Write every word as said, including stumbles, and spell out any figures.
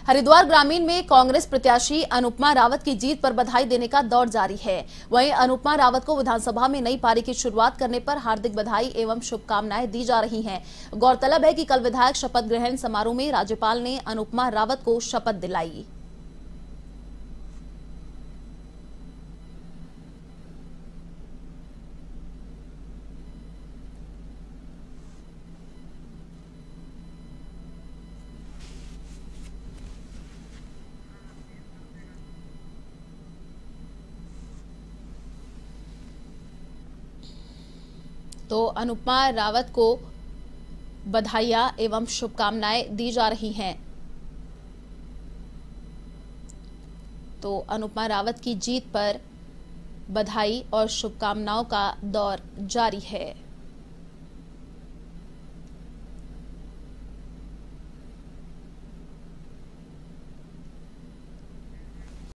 हरिद्वार ग्रामीण में कांग्रेस प्रत्याशी अनुपमा रावत की जीत पर बधाई देने का दौर जारी है। वहीं अनुपमा रावत को विधानसभा में नई पारी की शुरुआत करने पर हार्दिक बधाई एवं शुभकामनाएं दी जा रही हैं। गौरतलब है कि कल विधायक शपथ ग्रहण समारोह में राज्यपाल ने अनुपमा रावत को शपथ दिलाई। तो अनुपमा रावत को बधाइयां एवं शुभकामनाएं दी जा रही हैं। तो अनुपमा रावत की जीत पर बधाई और शुभकामनाओं का दौर जारी है।